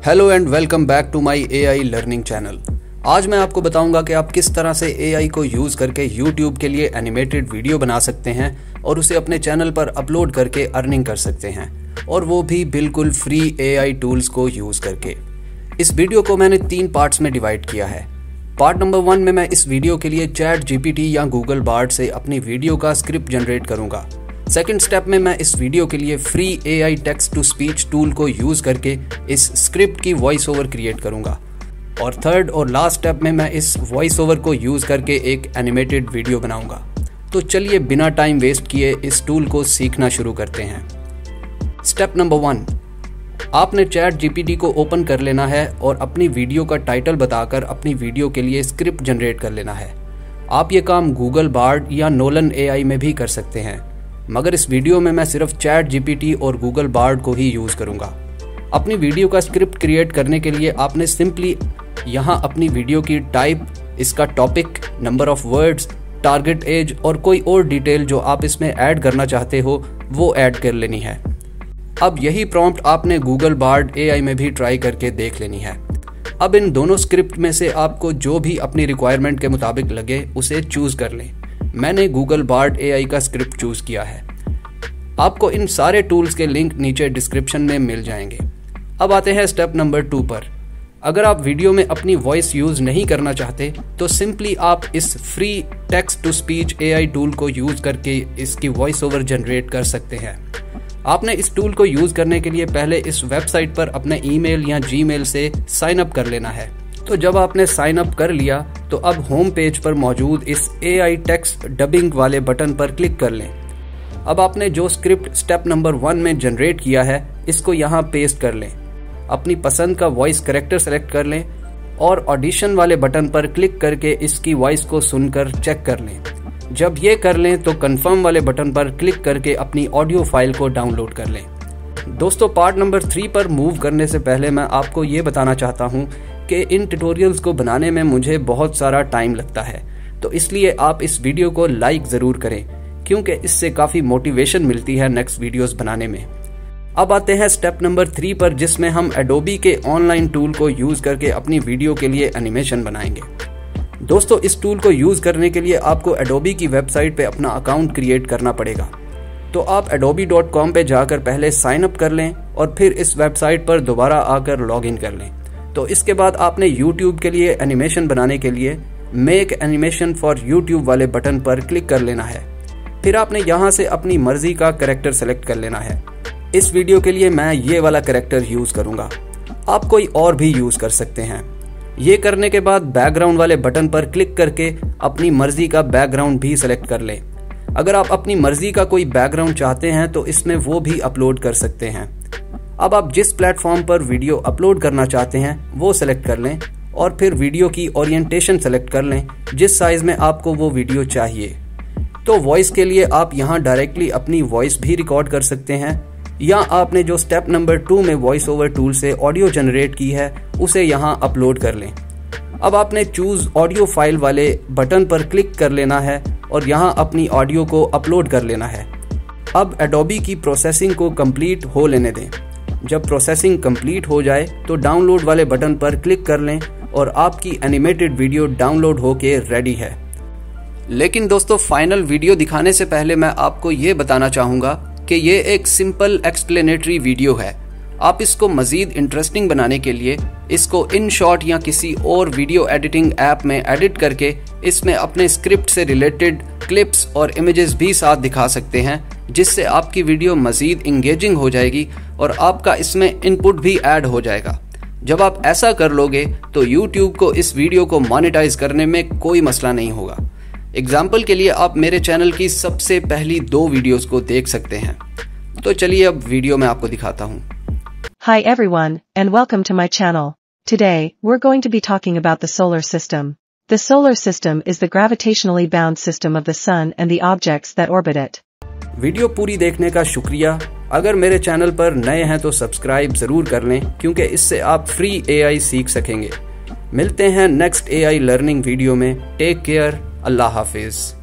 Hello and welcome back to my AI learning channel. आज मैं आपको बताऊंगा कि आप किस तरह से एआई को यूज़ करके YouTube के लिए एनिमेटेड वीडियो बना सकते हैं और उसे अपने चैनल पर अपलोड करके अर्निंग कर सकते हैं, और वो भी बिल्कुल फ्री एआई टूल्स को यूज़ करके। इस वीडियो को मैंने 3 पार्ट्स में डिवाइड किया है। पार्ट नंबर 1 में मैं इस वीडियो के लिए ChatGPT या गूगल बार्ड से अपनी वीडियो का स्क्रिप्ट जनरेट करूंगा। सेकंड स्टेप में मैं इस वीडियो के लिए free AI text to speech tool को यूज़ करके इस स्क्रिप्ट की वॉइस ओवर क्रिएट करूंगा। और थर्ड और लास्ट स्टेप में मैं इस वॉइस ओवर को यूज़ करके एक एनिमेटेड वीडियो बनाऊंगा। तो चलिए बिना टाइम वेस्ट किए इस टूल को सीखना शुरू करते हैं। स्टेप नंबर 1, आपने ChatGPT को ओपन कर लेना है और अपनी वीडियो का टाइटल बताकर अपनी वीडियो के लिए स्क्रिप्ट जनरेट कर लेना है। आप ये काम गूगल बार्ड या नोलन एआई में भी कर सकते हैं, मगर इस वीडियो में मैं सिर्फ ChatGPT और गूगल बार्ड को ही यूज़ करूंगा। अपनी वीडियो का स्क्रिप्ट क्रिएट करने के लिए आपने सिंपली यहाँ अपनी वीडियो की टाइप, इसका topic, number of words, target age और कोई और डिटेल जो आप इसमें ऐड करना चाहते हो वो ऐड कर लेनी है। अब यही प्रॉम्प्ट आपने गूगल बार्ड एआई में भी ट्राई करके देख लेनी है। अब इन दोनों स्क्रिप्ट में से आपको जो भी अपनी रिक्वायरमेंट के मुताबिक लगे उसे चूज़ कर लें। मैंने गूगल बार्ड एआई का स्क्रिप्ट चूज़ किया है। आपको इन सारे टूल्स के लिंक नीचे डिस्क्रिप्शन में मिल जाएंगे। अब आते हैं स्टेप नंबर 2 पर। अगर आप वीडियो में अपनी वॉइस यूज़ नहीं करना चाहते तो सिंपली आप इस free text to speech AI tool को यूज़ करके इसकी वॉइस ओवर जनरेट कर सकते हैं। आपने इस टूल को यूज़ करने के लिए पहले इस वेबसाइट पर अपने ईमेल या जीमेल से साइन अप कर लेना है। तो जब आपने साइन अप कर लिया तो अब होम पेज पर मौजूद इस एआई टेक्स्ट डबिंग वाले बटन पर क्लिक कर लें। अब आपने जो स्क्रिप्ट स्टेप नंबर 1 में जनरेट किया है इसको यहाँ पेस्ट कर लें। अपनी पसंद का वॉइस कैरेक्टर सेलेक्ट कर लें और ऑडिशन वाले बटन पर क्लिक करके इसकी वॉइस को सुनकर चेक कर लें। जब ये कर लें तो कंफर्म वाले बटन पर क्लिक करके अपनी ऑडियो फाइल को डाउनलोड कर लें। दोस्तों, पार्ट नंबर 3 पर मूव करने से पहले मैं आपको ये बताना चाहता हूँ कि इन ट्यूटोरियल्स को बनाने में मुझे बहुत सारा टाइम लगता है, तो इसलिए आप इस वीडियो को लाइक ज़रूर करें क्योंकि इससे काफ़ी मोटिवेशन मिलती है नेक्स्ट वीडियोस बनाने में। अब आते हैं स्टेप नंबर 3 पर, जिसमें हम एडोबी के ऑनलाइन टूल को यूज़ करके अपनी वीडियो के लिए एनिमेशन बनाएंगे। दोस्तों, इस टूल को यूज़ करने के लिए आपको एडोबी की वेबसाइट पे अपना अकाउंट क्रिएट करना पड़ेगा। तो आप adobe.com पे जाकर पहले साइन अप कर लें और फिर इस वेबसाइट पर दोबारा आकर लॉग इन कर लें। तो इसके बाद आपने YouTube के लिए एनिमेशन बनाने के लिए मेक एनिमेशन फॉर YouTube वाले बटन पर क्लिक कर लेना है। फिर आपने यहाँ से अपनी मर्जी का कैरेक्टर सेलेक्ट कर लेना है। इस वीडियो के लिए मैं ये वाला कैरेक्टर यूज़ करूँगा, आप कोई और भी यूज़ कर सकते हैं। ये करने के बाद बैकग्राउंड वाले बटन पर क्लिक करके अपनी मर्जी का बैकग्राउंड भी सेलेक्ट कर लें। अगर आप अपनी मर्जी का कोई बैकग्राउंड चाहते हैं तो इसमें वो भी अपलोड कर सकते हैं। अब आप जिस प्लेटफॉर्म पर वीडियो अपलोड करना चाहते हैं वो सेलेक्ट कर लें और फिर वीडियो की ओरिएंटेशन सेलेक्ट कर लें जिस साइज में आपको वो वीडियो चाहिए। तो वॉइस के लिए आप यहाँ डायरेक्टली अपनी वॉइस भी रिकॉर्ड कर सकते हैं, या आपने जो स्टेप नंबर 2 में वॉइस ओवर टूल से ऑडियो जनरेट की है उसे यहाँ अपलोड कर लें। अब आपने चूज ऑडियो फाइल वाले बटन पर क्लिक कर लेना है और यहाँ अपनी ऑडियो को अपलोड कर लेना है। अब एडोबी की प्रोसेसिंग को कंप्लीट हो लेने दें। जब प्रोसेसिंग कंप्लीट हो जाए तो डाउनलोड वाले बटन पर क्लिक कर लें और आपकी एनिमेटेड वीडियो डाउनलोड होके रेडी है। लेकिन दोस्तों, फाइनल वीडियो दिखाने से पहले मैं आपको ये बताना चाहूँगा कि ये एक सिंपल एक्सप्लेनेटरी वीडियो है। आप इसको मज़ीद इंटरेस्टिंग बनाने के लिए इसको InShot या किसी और वीडियो एडिटिंग ऐप में एडिट करके इसमें अपने स्क्रिप्ट से रिलेटेड क्लिप्स और इमेजेस भी साथ दिखा सकते हैं, जिससे आपकी वीडियो मज़ीद इंगेजिंग हो जाएगी और आपका इसमें इनपुट भी ऐड हो जाएगा। जब आप ऐसा कर लोगे तो YouTube को इस वीडियो को मोनेटाइज करने में कोई मसला नहीं होगा। एग्जाम्पल के लिए आप मेरे चैनल की सबसे पहली 2 वीडियोस को देख सकते हैं। तो चलिए अब वीडियो में आपको दिखाता हूँ। Hi everyone, and welcome to my channel. Today, we're going to be talking about the solar system. The solar system is the gravitationally bound system of the sun and the objects that orbit it. Video पूरी देखने का शुक्रिया। अगर मेरे channel पर नए हैं तो सब्सक्राइब जरूर कर लें क्योंकि इससे आप फ्री एआई सीख सकेंगे। मिलते हैं नेक्स्ट एआई लर्निंग वीडियो में। टेक केयर, अल्लाह हाफिज।